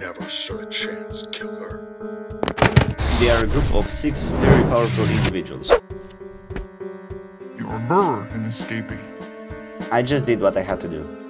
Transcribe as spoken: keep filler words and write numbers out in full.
never stood a chance, killer. They are a group of six very powerful individuals. You're a murderer in escaping. I just did what I had to do.